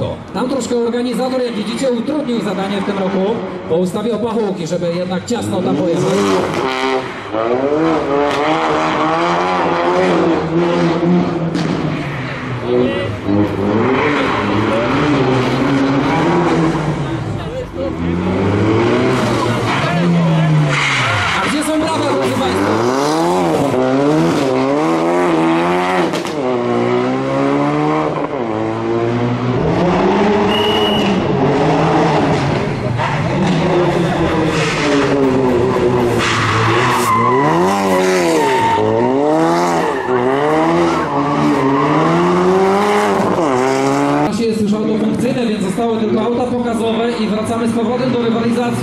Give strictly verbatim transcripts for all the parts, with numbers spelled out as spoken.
Tam troszkę organizator, jak widzicie, utrudnił zadanie w tym roku, bo ustawił pachołki, żeby jednak ciasno tam pojechać. A gdzie są brawa, proszę Państwa? Jest już autofunkcyjne, więc zostały tylko auta pokazowe i wracamy z powrotem do rywalizacji.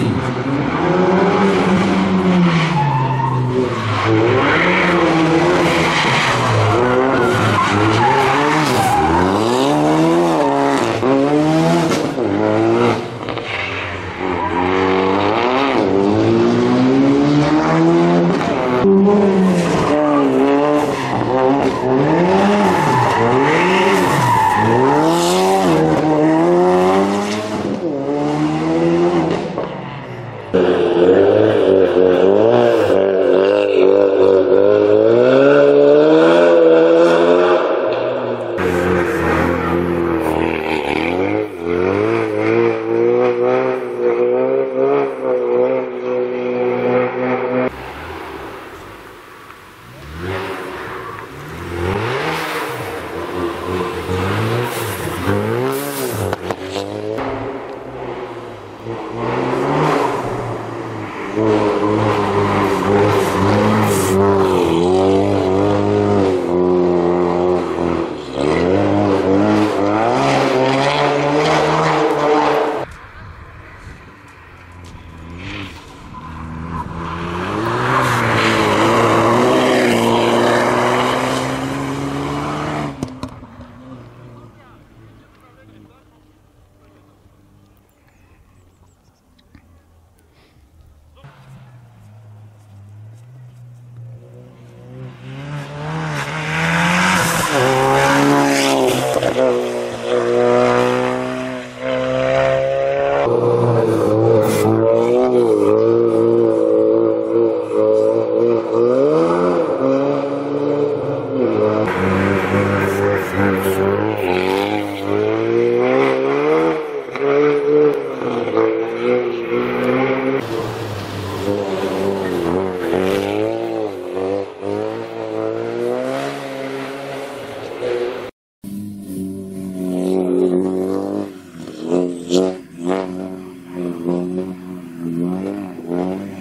Wow.